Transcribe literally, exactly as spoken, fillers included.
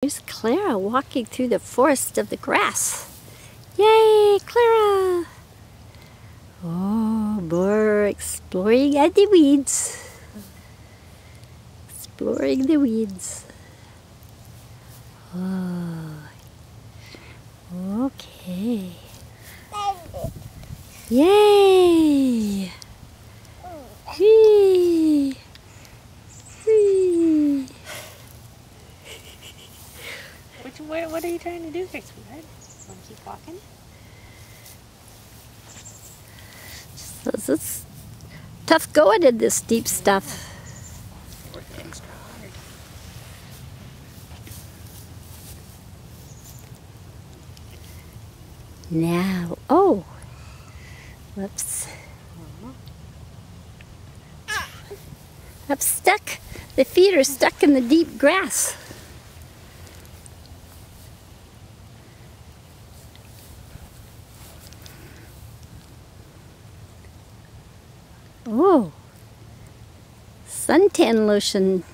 Here's Clara walking through the forest of the grass. Yay, Clara! Oh, more exploring at the weeds. Exploring the weeds. Oh, okay. Yay! Whee! Whee! Which, what, what are you trying to do here, sweetheart? Want to keep walking? This is tough going in this deep stuff. Work extra hard. Now, oh, whoops. I'm stuck. The feet are stuck in the deep grass. Oh, suntan lotion.